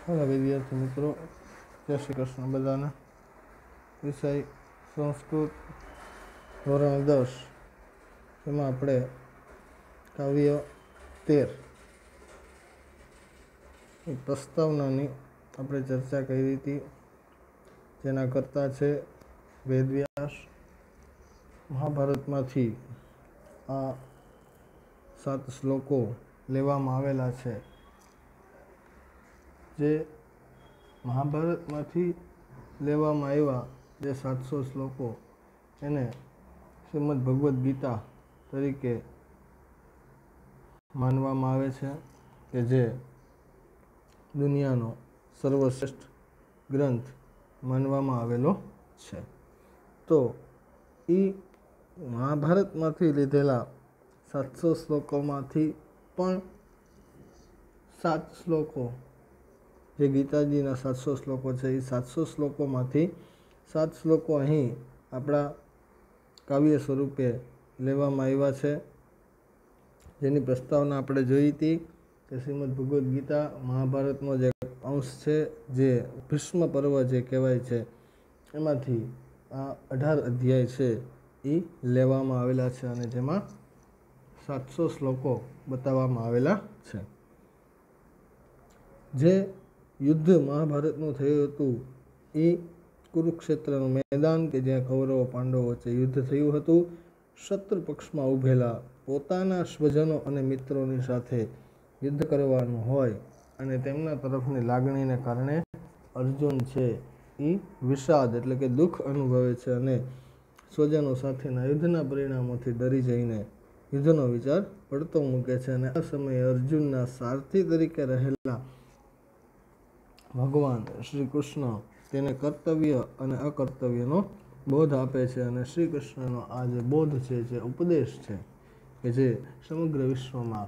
Hello विद्यार्थी मित्रों, जय श्री कृष्ण बधाने। विषय संस्कृत धोरण 10 एमां आपणे काव्य 13 प्रस्तावनानी आपणे चर्चा करी हती, जेना कर्ता छे वेदव्यास। महाभारतमांथी आ 7 श्लोको लेवामां आवेला छे, जे महाभारतमांथी लेवामां आव्या जे 700 श्लोको एने श्रीमद् भगवद गीता तरीके मानवामां आवे छे के जे दुनियानो सर्वश्रेष्ठ ग्रंथ मानवामां आवेलो छे। तो ई महाभारतमांथी लीधेला 700 श्लोकोमांथी पण 7 श्लोको जे गीताजीना 700 श्लोको छे, ए 700 श्लोकोमांथी 7 श्लोको अहीं आपणा काव्य स्वरूपे लेवामां आव्या छे, जेनी प्रस्तावना आपणे जोई हती के श्रीमद् भगवद गीता महाभारतनो जे अंश छे, जे भीष्म पर्व जे कहेवाय छे, एमांथी आ 18 अध्याय छे ए लेवामां आवेला छे अने जेमां 700 श्लोको बताववामां आवेला छे। जे युद्ध महाभारतनुं थयुं हतुं ए कुरुक्षेत्रनुं मैदान के ज्यां कौरव पांडवो वच्चे युद्ध थयुं हतुं। शत्रु पक्षमां उभेला पोताना स्वजनो अने मित्रोनी साथे युद्ध करवानुं होय अने तेमना तरफनी लागणीने कारणे अर्जुन छे ए विषाद एटले के दुख अनुभवे छे अने स्वजनो साथेना युद्धना परिणामोथी डरी जईने युद्धनो विचार पड़तो मूके छे। अने आ समये अर्जुनना सारथी तरीके रहेला भगवान श्री कृष्ण तेने कर्तव्य अने अकर्तव्यनो बोध आपे छे अने श्री कृष्णनो आ जे बोध छे, जे उपदेश छे के जे समग्र विश्वमां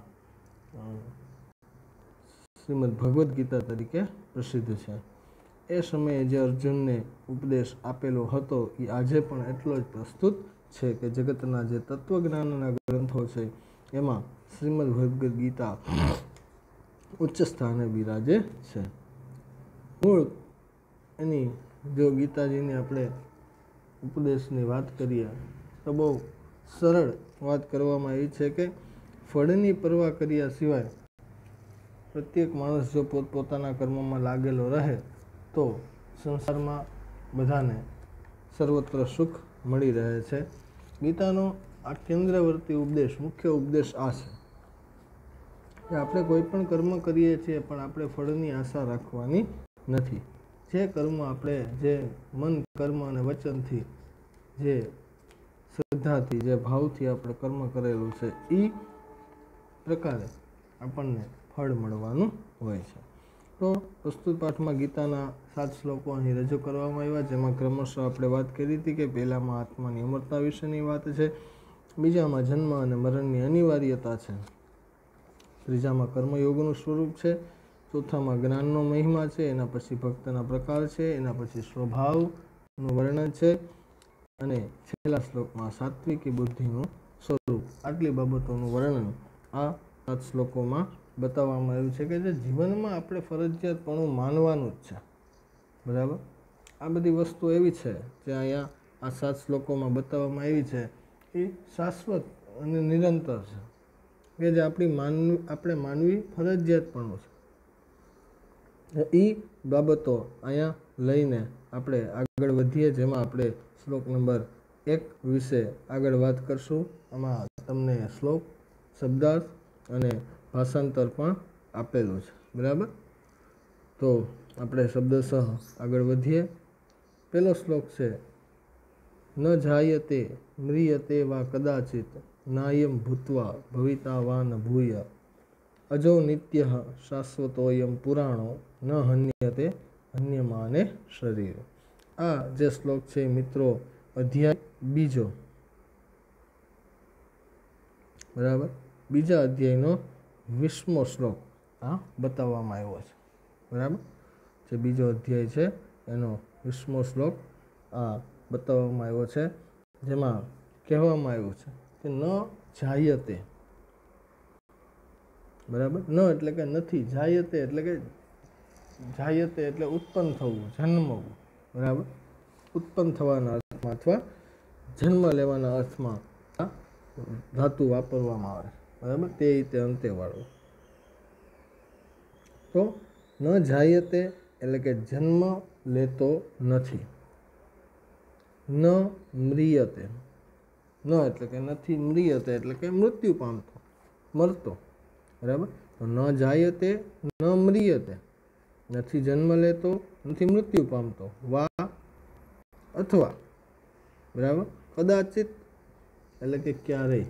श्रीमद् भगवद गीता तरीके प्रसिद्ध छे। ए समये जे अर्जुनने उपदेश आपेलो हतो ए आजे पण एटलो ज प्रस्तुत छे के जगतना जे तत्वज्ञानना ग्रंथो छे एमां श्रीमद् भगवद गीता उच्च स्थाने बिराजे छे। मूळ एनी जो गीताजीनी आपणे उपदेशनी वात करीए तो बहु सरळ वात करवामां आई छे के फळनी परवा कर्या सिवाय प्रत्येक माणस जो पोतपोताना कर्मोमां लागेलो रहे तो संसारमां बधाने सर्वत्र सुख मळी रहे छे। गीतानो आ केंद्रवर्ती उपदेश, मुख्य उपदेश आ छे के आपणे कोई पण कर्म करीए छीए पण आपणे फळनी आशा राखवानी नथी। जे कर्म आपणे जे मन कर्म अने वचनथी जे श्रद्धाथी जे भावथी आपणे कर्म करेલું છે એ પ્રકારે આપણને ફળ મળવાનું હોય છે। તો પ્રસ્તુત પાઠમાં ગીતાના 7 શ્લોકો અહીં રજૂ કરવામાં આવ્યા, જેમાં ક્રમશઃ આપણે વાત કરી હતી કે પહેલામાં આત્માની અમરતા વિશેની વાત છે, બીજામાં જન્મ અને મરણની અનિવાર્યતા છે, ત્રીજામાં કર્મયોગનું સ્વરૂપ છે, ચોથામાં જ્ઞાનનો મહિમા છે, એના પછી ભક્તના પ્રકાર છે, એના પછી સ્વભાવનું વર્ણન છે અને છેલ્લા શ્લોકમાં સાત્વિકી બુદ્ધિનું સ્વરૂપ। આટલી બાબતોનું વર્ણન આ 7 શ્લોકોમાં બતાવવામાં આવ્યું છે કે જે જીવનમાં આપણે ફરજિયાતપણું માનવાનું જ છે। બરાબર, આ બધી વસ્તુ એવી છે જે અહીંયા આ 7 શ્લોકોમાં બતાવવામાં આવી છે એ શાશ્વત અને નિરંતર છે કે જે આપણે માનવી ફરજિયાતપણું છે। એ બાબતો અહીંયા લઈને આપણે આગળ વધીએ, જેમાં આપણે શ્લોક નંબર 1 વિશે આગળ વાત કરશું। આમાં તમને શ્લોક, શબ્દાર્થ અને ભાષાંતર પણ આપેલું છે। બરાબર, તો આપણે શબ્દશઃ આગળ વધીએ। પહેલો શ્લોક છે ન જાયતે म्रियते वा कदाचित् नायं भूत्वा भविता वा न भूय अजो नित्यः शाश्वतोऽयं पुराणो न हन्यते हन्यमाने शरीर। आ जे श्लोक છે મિત્રો અધ્યાય બીજો, બરાબર, બીજા અધ્યાયનો 20મો શ્લોક આ બતાવવામાં આવ્યો છે। બરાબર, જે બીજો અધ્યાય છે એનો 20મો શ્લોક આ બતાવવામાં આવ્યો છે, જેમાં કહેવામાં આવ્યું છે કે ન જાયતે, બરાબર, ન એટલે કે નથી, જાયતે એટલે કે જાયતે એટલે ઉત્પન્ન થવું, જન્મવું, બરાબર, ઉત્પન્ન થવાના અર્થમાં અથવા જન્મ લેવાના અર્થમાં આ ધાતુ વાપરવામાં આવે, બરાબર, તે રીતે અંતેવાળો. તો ન જાયતે એટલે કે જન્મ લેતો નથી. ન મ્રિયતે, ન એટલે કે નથી, મ્રિયતે એટલે કે મૃત્યુ પામતો, મરતો, બરાબર. તો ન જાયતે ન મ્રિયતે, નથી જન્મ લેતો, નથી મૃત્યુ પામતો. વા અથવા, બરાબર, કદાચિત એટલે કે ક્યારેય,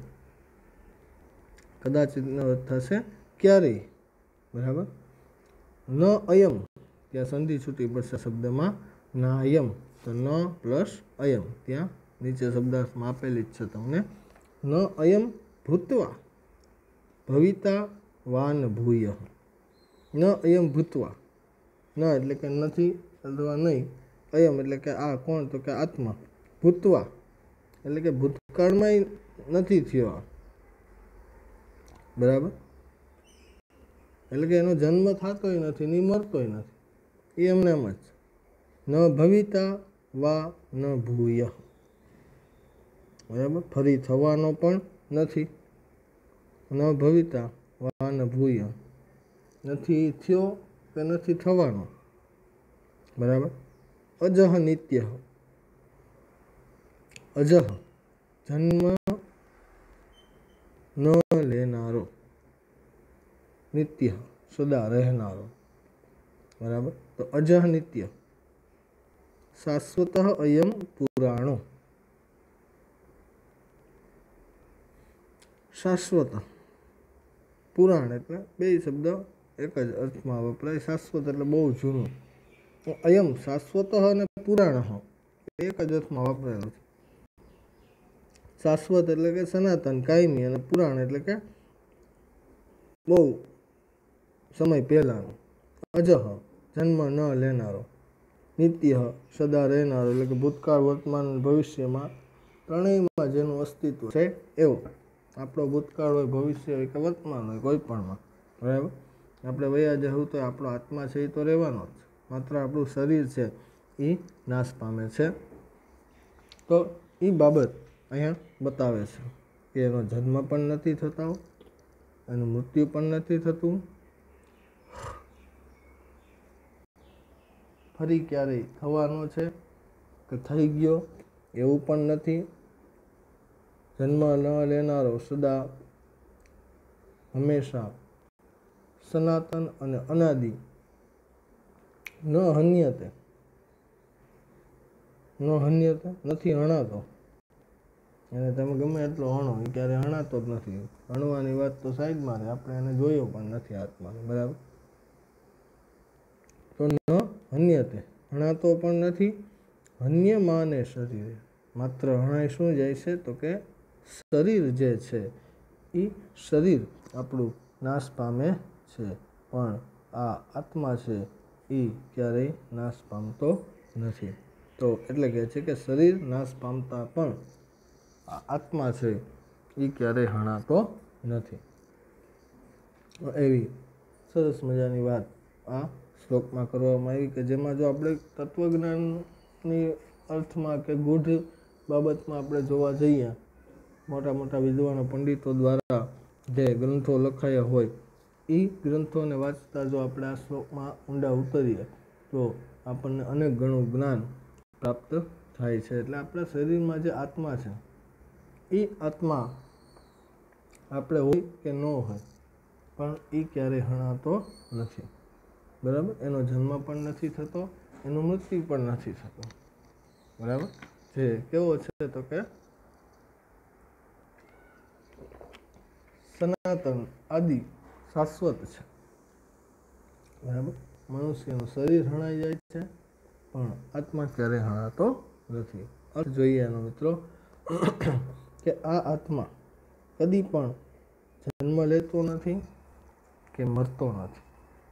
કદાચિતનો અર્થ થશે ક્યારેય, બરાબર. ન અયમ, ત્યાં સંધિ છૂટી પડશે શબ્દમાં ના અયમ, તો ન પ્લસ અયમ ત્યાં નીચે શબ્દાર્થમાં આપેલી જ છે તમને. ન અયમ ભૂત્વા ભવિતા વાન ભૂય. ન અયમ ભૂત્વા, ન એટલે કે નથી અથવા નહીં, અયમ એટલે કે આ કોણ, તો કે આત્મા, ભૂત્વા એટલે કે ભૂતકાળમાં નથી થયો, બરાબર, એટલે કે એનો જન્મ થતોય નથી ને મરતોય નથી, એ એમને એમ જ. ન ભવિતા વા ન ભૂય, બરાબર, ફરી થવાનો પણ નથી. ન ભવિતા વા ન ભૂય, નથી થયો કે નથી થવાનો, બરાબર. અજહ નિત્ય, અજહ જન્મ ન લેનારો, નિત્ય સદા રહેનારો, બરાબર. તો અજહ નિત્ય. શાશ્વત અયમ પુરાણો, શાશ્વત પુરાણ એટલે બે શબ્દ એક જ અર્થમાં વપરાય. શાશ્વત એટલે બહુ જૂનું, અયમ શાશ્વત અને પુરાણ એક જ અર્થમાં વપરાયેલો છે. શાશ્વત એટલે કે સનાતન કાયમી, અને પુરાણ એટલે કે બહુ સમય પહેલાનો. અજહ જન્મ ન લેનારો, નિત્ય સદા રહેનારો એટલે કે ભૂતકાળ, વર્તમાન, ભવિષ્યમાં ત્રણેયમાં જેનું અસ્તિત્વ છે એવો. આપણો ભૂતકાળ હોય, ભવિષ્ય હોય કે વર્તમાન હોય, કોઈ પણમાં, બરાબર. આપણે વયા જવું તો આપણો આત્મા છે એ તો રહેવાનો જ, માત્ર આપણું શરીર છે એ નાશ પામે છે. તો એ બાબત અહીંયા બતાવે છે કે એનો જન્મ પણ નથી થતો, એનું મૃત્યુ પણ નથી થતું, ફરી ક્યારેય થવાનો છે કે થઈ ગયો એવું પણ નથી. જન્મ ન લેનારો, સદા હંમેશા સનાતન અને અનાદિ. ન હન્યતે, ન હન્યતે નથી હણાતો, એને તમે ગમે એટલો હણો એ ક્યારે હણાતો જ નથી. હણવાની વાત તો સાઈડમાં રહે, આપણે એને જોયો પણ નથી આત્માને, બરાબર. તો ન હન્યતે હણાતો પણ નથી. હન્યમાને શરીરે, માત્ર હણાય શું જાય છે તો કે શરીર જે છે એ શરીર આપણું નાશ પામે છે, પણ આ આત્મા છે એ ક્યારેય નાશ પામતો નથી. તો એટલે કહે છે કે શરીર નાશ પામતા પણ આ આત્મા છે એ ક્યારેય હણાતો નથી. એવી સરસ મજાની વાત આ શ્લોકમાં કરવામાં આવી કે જેમાં જો આપણે તત્વજ્ઞાનની અર્થમાં કે ગૂઢ બાબતમાં આપણે જોવા જઈએ, મોટા મોટા વિદ્વાનો પંડિતો દ્વારા જે ગ્રંથો લખાયા હોય એ ગ્રંથોને વાંચતા જો આપણે આ શ્લોકમાં ઊંડા ઉતરીએ તો આપણને અનેક ઘણું જ્ઞાન પ્રાપ્ત થાય છે. એટલે આપણા શરીરમાં જે આત્મા છે એ આત્મા આપણે હોય કે ન હોય પણ એ ક્યારેય હણાતો નથી, બરાબર. એનો જન્મ પણ નથી થતો, એનું મૃત્યુ પણ નથી થતું, બરાબર. જે કેવો છે તો કે સનાતન આદિ શાશ્વત છે, બરાબર. મનુષ્યનું શરીર હણાઈ જાય છે પણ આત્મા ક્યારેય હણાતો નથી. અર્થ જોઈએ એનો મિત્રો કે આ આત્મા કદી પણ જન્મ લેતો નથી કે મરતો નથી.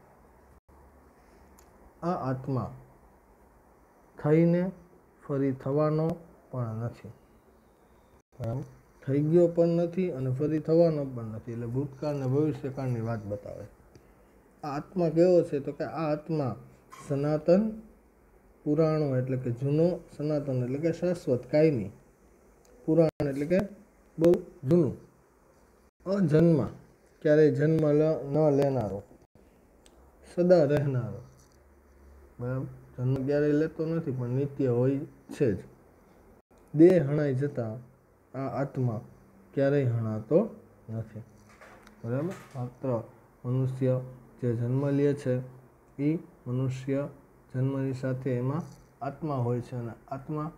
આ આત્મા થઈને ફરી થવાનો પણ નથી, બરાબર. થઈ ગયો પણ નથી અને ફરી થવાનો પણ નથી. એટલે ભૂતકાળ ને ભવિષ્યકાળની વાત બતાવે. આ આત્મા કેવો છે? તો કે આ આત્મા સનાતન પુરાણો એટલે કે જૂનો, સનાતન એટલે કે શાશ્વત કાયમી, પુરાણ એટલે કે બહુ જૂનું, અજન્મ ક્યારેય જન્મ ન લેનારો, સદા રહેનારો, બરાબર. જન્મ ક્યારેય લેતો નથી પણ નિત્ય હોય છે જ. દેહ હણાઈ જતા આ આત્મા ક્યારેય હણાતો નથી, બરાબર. માત્ર મનુષ્ય જે જન્મ લે છે એ મનુષ્ય જન્મની સાથે એમાં આત્મા હોય છે અને આત્મા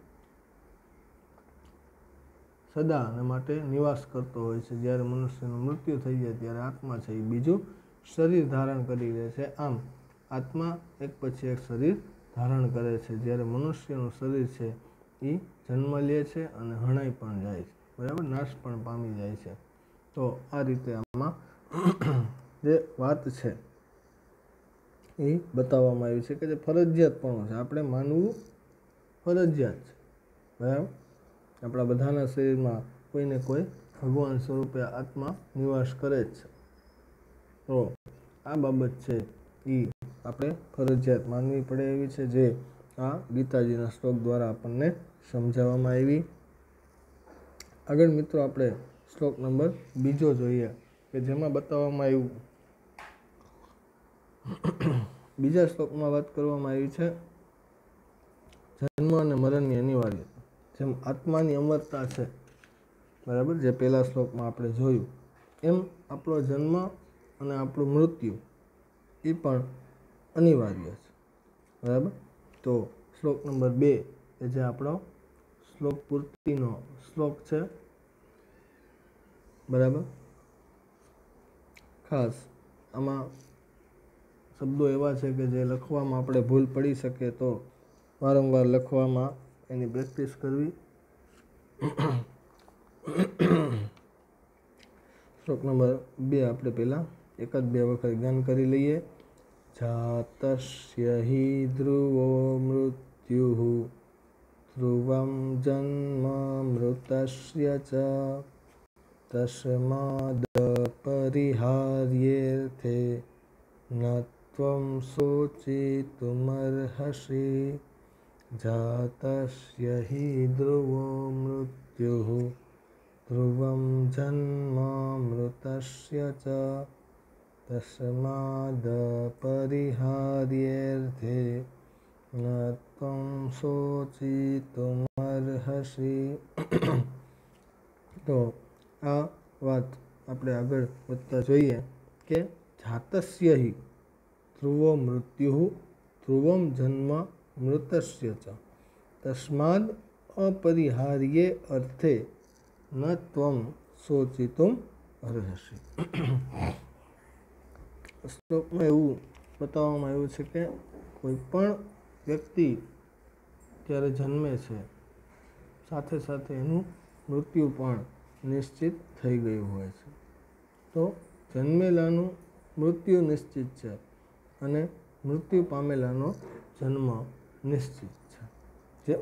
સદા અને માટે નિવાસ કરતો હોય છે. જ્યારે મનુષ્યનું મૃત્યુ થઈ જાય ત્યારે આત્મા છે એ બીજું શરીર ધારણ કરી લે છે. આમ આત્મા એક પછી એક શરીર ધારણ કરે છે. જ્યારે મનુષ્યનું શરીર છે એ જન્મ લે છે અને હણાઈ પણ જાય છે, બરાબર, નાશ પણ પામી જાય છે. તો આ રીતે આમાં જે વાત છે એ બતાવવામાં આવી છે કે જે ફરજિયાત પણ છે, આપણે માનવું ફરજિયાત છે, બરાબર. આપણા બધાના શરીરમાં કોઈને કોઈ ભગવાન સ્વરૂપે આત્મા નિવાસ કરે જ છે. તો આ બાબત છે એ આપણે ફરજિયાત માનવી પડે એવી છે, જે આ ગીતાજીના શ્લોક દ્વારા આપણને સમજાવવામાં આવી. આગળ મિત્રો આપણે શ્લોક નંબર 2 જોઈએ કે જેમાં બતાવવામાં આવ્યું, બીજા શ્લોકમાં વાત કરવામાં આવી છે જન્મ અને મરણની અનિવાર્યતા. જેમ આત્માની અમરતા છે, બરાબર, જે પહેલા શ્લોકમાં આપણે જોયું, એમ આપણો જન્મ અને આપણું મૃત્યુ એ પણ અનિવાર્ય છે, બરાબર. તો શ્લોક નંબર 2 એ જે આપણો શ્લોક પૂર્તિનો શ્લોક છે, બરાબર. ખાસ આમાં શબ્દો એવા છે કે જે લખવામાં આપણે ભૂલ પડી શકે તો વારંવાર લખવામાં એની પ્રેક્ટિસ કરવી. શ્લોક નંબર 2 આપણે પહેલાં 1-2 વખત જ્ઞાન કરી લઈએ. જાતસ્ય હિ ધ્રુવો મૃત્યુઃ ધ્રુવમ જન્મ મૃતસ્ય ચ તસ્માદ પરિહાર્યેર્થે ન ત્વં શોચિતુમર્હસि. જાતસ્ય હિ ધ્રુવો મૃત્યુઃ ધ્રુવમ જન્મ મૃતસ્ય ચ તસ્માદ પરિહાર્યેર્થે ન ત્વં શોચિતુમર્હસિ. તો આ વાત આપણે આગળ વધતા જોઈએ કે જાતસ્ય હિ ધ્રુવો મૃત્યુઃ ધ્રુવમ જન્મ મૃતસ્ય ચ તસ્માદ અપરિહાર્યે અર્થે ન ત્વં શોચિતુમ અર્હસિ. શ્લોકમાં એવું બતાવવામાં આવ્યું છે કે કોઈ પણ વ્યક્તિ જ્યારે જન્મે છે સાથે સાથે એનું મૃત્યુ પણ નિશ્ચિત થઈ ગયું હોય છે. તો જન્મેલાનું મૃત્યુ નિશ્ચિત છે અને મૃત્યુ પામેલાનો જન્મ નિશ્ચિત છે. જે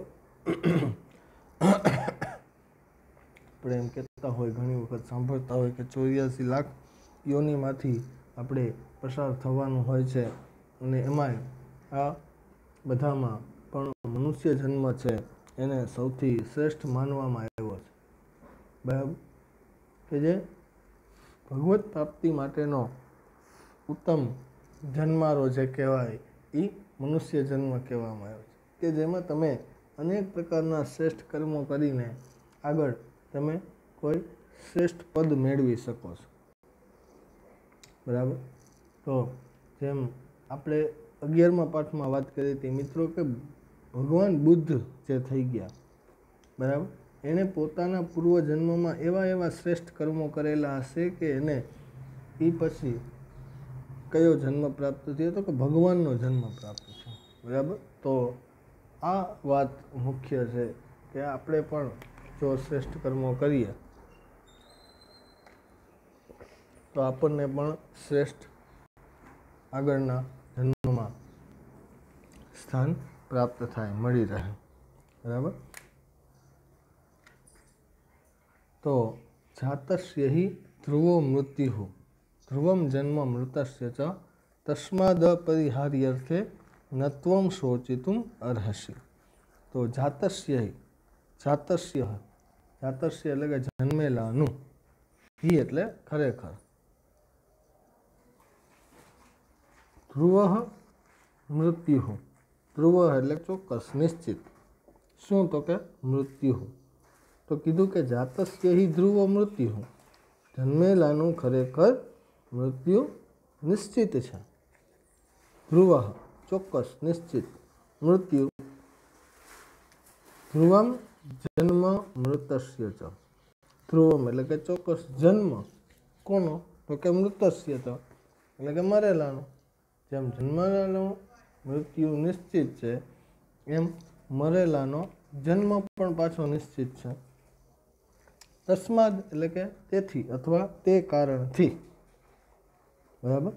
આપણે એમ કહેતા હોય, ઘણી વખત સાંભળતા હોય કે 84 લાખ યોનિમાંથી આપણે પસાર થવાનું હોય છે અને એમાંય આ બધામાં પણ મનુષ્ય જન્મ છે એને સૌથી શ્રેષ્ઠ માનવામાં આવ્યો છે, બરાબર, કે જે ભગવત પ્રાપ્તિ માટેનો ઉત્તમ જન્મારો જે કહેવાય એ મનુષ્ય જન્મ કહેવામાં આવે છે, કે જેમાં તમે અનેક પ્રકારના શ્રેષ્ઠ કર્મો કરીને આગળ તમે કોઈ શ્રેષ્ઠ પદ મેળવી શકો છો, બરાબર. તો જેમ આપણે 11મા પાઠમાં વાત કરી હતી મિત્રો કે ભગવાન બુદ્ધ જે થઈ ગયા, બરાબર, એણે પોતાના પૂર્વજન્મમાં એવા શ્રેષ્ઠ કર્મો કરેલા હશે કે એને એ પછી કયો જન્મ પ્રાપ્ત થયો તો કે ભગવાનનો જન્મ પ્રાપ્ત થયો, બરાબર. તો આ વાત મુખ્ય છે કે આપણે પણ જો શ્રેષ્ઠ કર્મો કરીએ તો આપણને પણ શ્રેષ્ઠ આગળના જન્મમાં સ્થાન પ્રાપ્ત થાય, મળી રહે, બરાબર. તો જાતસ્ય હિ ધ્રુવો મૃત્યુઃ ધ્રુવમ જન્મ મૃતસ્ય ચ तस्माद् अपरिहार्यर्थे न त्वं शोचितुम् अर्हसि। तो जातस्य એટલે કે જન્મેલાનું, હિ એટલે ખરેખર, ધ્રુવ મૃત્યુ, ધ્રુવ એટલે ચોક્કસ નિશ્ચિત, શું તો કે મૃત્યુ. તો કીધું કે જાતસ્ય હિ ધ્રુવ મૃત્યુ, જન્મેલાનું ખરેખર મૃત્યુ નિશ્ચિત છે. ધ્રુવ ચોક્કસ નિશ્ચિત, મૃત્યુ ધ્રુવમ જન્મ મૃતસ્ય ચ, ધ્રુવમ એટલે કે ચોક્કસ જન્મ કોનો તો કે મૃતસ્ય ચ એટલે કે મરેલાનો. જેમ જન્મેલાનું મૃત્યુ નિશ્ચિત છે એમ મરેલાનો જન્મ પણ પાછો નિશ્ચિત છે. તસ્માદ એટલે કે તેથી અથવા તે કારણથી, બરાબર.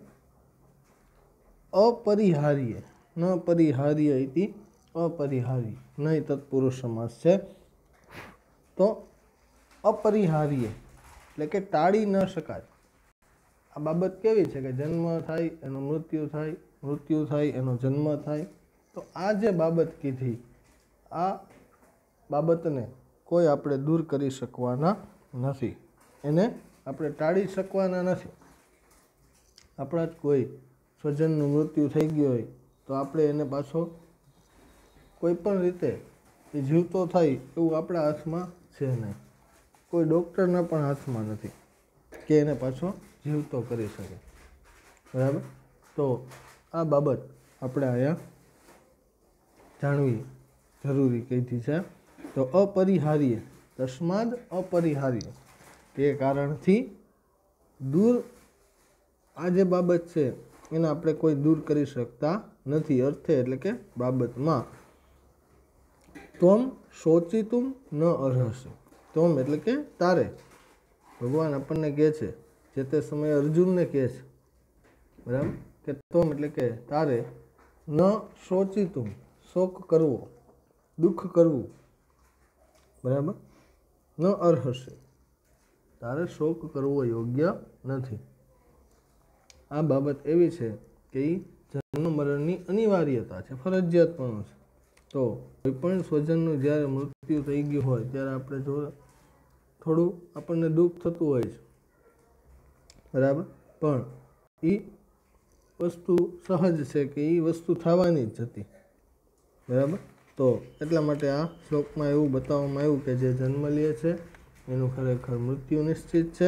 અપરિહાર્ય, ન પરિહાર્ય ઇતિ અપરિહાર્ય, નહીં તત્પુરુષ સમાસ છે. તો અપરિહાર્ય એટલે કે ટાળી ન શકાય. આ બાબત કેવી છે કે જન્મ થાય એનો મૃત્યુ થાય, મૃત્યુ થાય એનો જન્મ થાય. તો આ જે બાબત કીધી, આ બાબતને કોઈ આપણે દૂર કરી શકવાના નથી, એને આપણે ટાળી શકવાના નથી. આપણા જ કોઈ સ્વજનનું મૃત્યુ થઈ ગયું હોય તો આપણે એને પાછો કોઈ પણ રીતે એ જીવતો થાય એવું આપણા હાથમાં છે નહીં, કોઈ ડૉક્ટરના પણ હાથમાં નથી કે એને પાછો જીવતો કરી શકે, બરાબર. તો આ બાબત આપણે અહીંયા જાણવી જરૂરી કીધી છે. તો અપરિહાર્ય, તસ્માદ અપરિહાર્ય, તે કારણથી દૂર, આ જે બાબત છે એને આપણે કોઈ દૂર કરી શકતા નથી. અર્થે એટલે કે બાબતમાં. ત્વમ શોચિતુમ ન અર્હસि, ત્વમ એટલે કે તારે, ભગવાન આપણને કહે છે, જે તે સમયે અર્જુનને કહે છે, બરાબર, કે ત્વમ એટલે કે તારે, ન શોચિતુમ શોક કરવો, દુઃખ કરવું, બરાબર, ન અર્હસि તારે શોક કરવો યોગ્ય નથી. આ બાબત એવી છે કે એ જન્મ મરણની અનિવાર્યતા છે, ફરજિયાતપણું છે. તો કોઈ પણ સ્વજનનું જ્યારે મૃત્યુ થઈ ગયું હોય ત્યારે આપણે જો થોડું આપણને દુઃખ થતું હોય છે, બરાબર, પણ એ વસ્તુ સહજ છે કે એ વસ્તુ થવાની જ હતી, બરાબર. તો એટલા માટે આ શ્લોકમાં એવું બતાવવામાં આવ્યું કે જે જન્મ લે છે એનું ખરેખર મૃત્યુ નિશ્ચિત છે,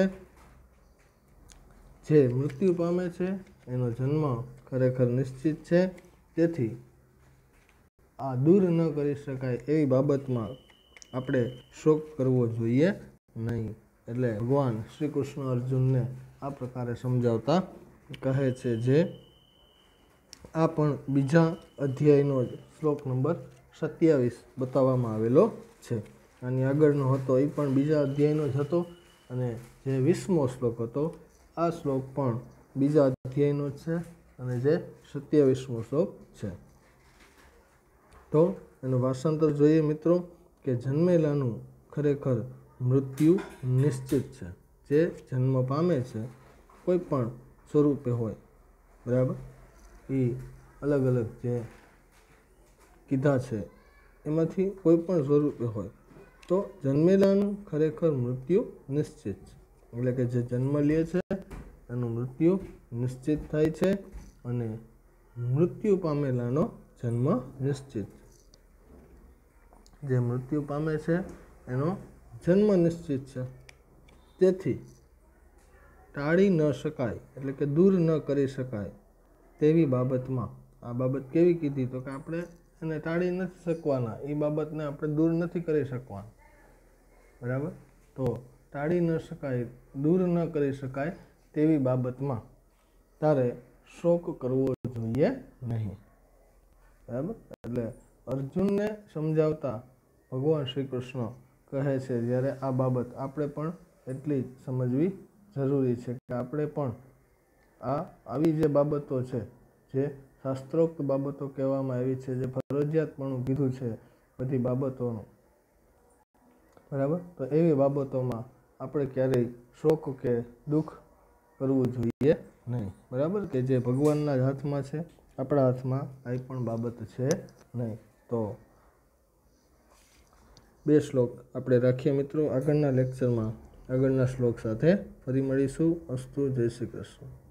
જે મૃત્યુ પામે છે એનો જન્મ ખરેખર નિશ્ચિત છે. તેથી આ દૂર ન કરી શકાય એવી બાબતમાં આપણે શોક કરવો જોઈએ નહીં. એટલે ભગવાન શ્રી કૃષ્ણ અર્જુનને આ પ્રકારે સમજાવતા કહે છે, જે આ પણ બીજા અધ્યાયનો જ શ્લોક નંબર 27 બતાવવામાં આવેલો છે. આની આગળનો હતો એ પણ બીજા અધ્યાયનો જ હતો, અને જે 20મો શ્લોક હતો આ શ્લોક પણ બીજા અધ્યાયનો જ છે, અને જે 27મો શ્લોક છે. તો એનું ભાષાંતર જોઈએ મિત્રો, કે જન્મેલાનું ખરેખર મૃત્યુ નિશ્ચિત છે. જે જન્મ પામે છે કોઈ પણ સ્વરૂપે હોય, બરાબર, એ અલગ અલગ જે કીધા છે એમાંથી કોઈ પણ સ્વરૂપે હોય તો જન્મેલાનું ખરેખર મૃત્યુ નિશ્ચિત છે. એટલે કે જે જન્મ લે છે એનું મૃત્યુ નિશ્ચિત થાય છે, અને મૃત્યુ પામેલાનો જન્મ નિશ્ચિત. જે મૃત્યુ પામે છે એનો જન્મ નિશ્ચિત છે. તેથી ટાળી ન શકાય એટલે કે દૂર ન કરી શકાય તેવી બાબતમાં, આ બાબત કેવી કીધી તો કે આપણે એને ટાળી નથી શકવાના, એ બાબતને આપણે દૂર નથી કરી શકવાના, બરાબર. તો ટાળી ન શકાય, દૂર ન કરી શકાય તેવી બાબતમાં તારે શોક કરવો જોઈએ નહીં, બરાબર. એટલે અર્જુનને સમજાવતા ભગવાન શ્રી કૃષ્ણ કહે છે જ્યારે આ બાબત આપણે પણ એટલી જ સમજવી જરૂરી છે કે આપણે પણ આવી જે બાબતો છે, જે શાસ્ત્રોક્ત બાબતો કહેવામાં આવી છે, જે ફરજિયાતપણું કીધું છે બધી બાબતોનું, બરાબર, તો એવી બાબતોમાં આપણે ક્યારેય શોક કે દુઃખ કરવું જોઈએ નહીં. બરાબર, કે જે ભગવાનના જ હાથમાં છે, આપણા હાથમાં કંઈ પણ બાબત છે નહીં. તો 2 શ્લોક આપણે રાખીએ મિત્રો. આગળના લેક્ચરમાં આગળના શ્લોક સાથે ફરી મળીશું. અસ્તુ. જય શ્રી કૃષ્ણ.